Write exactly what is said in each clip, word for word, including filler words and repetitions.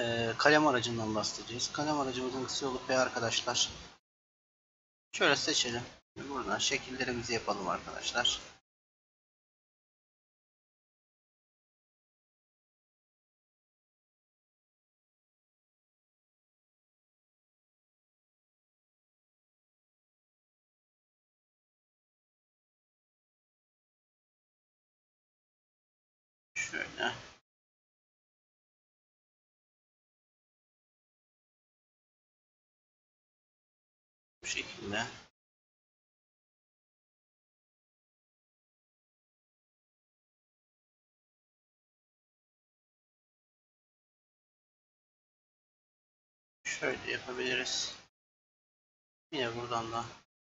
Ee, kalem aracından bahsedeceğiz. Kalem aracımızın kısa yolu P arkadaşlar. Şöyle seçelim. Buradan şekillerimizi yapalım arkadaşlar. Şöyle. Bu şekilde. Şöyle yapabiliriz. Yine buradan da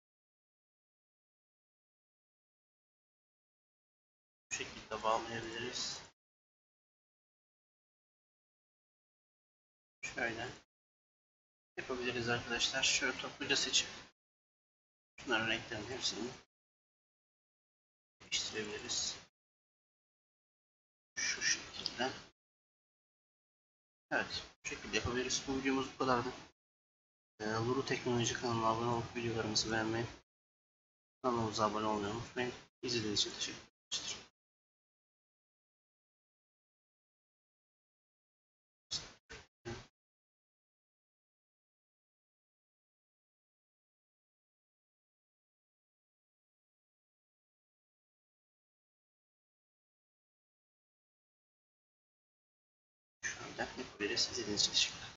bu şekilde bağlayabiliriz. Şöyle yapabiliriz arkadaşlar. Şöyle topluca seçip şunların renklerini hepsini değiştirebiliriz. Şu şekilde. Evet, bu şekilde yapabiliriz. Bu videomuz bu kadardı. Ee, Luru Teknoloji kanalına abone olup videolarımızı beğenmeyi, kanalımıza abone olmayı unutmayın. İzlediğiniz için teşekkür ederim. Şu anda yapabiliriz. İzlediğiniz için teşekkürler.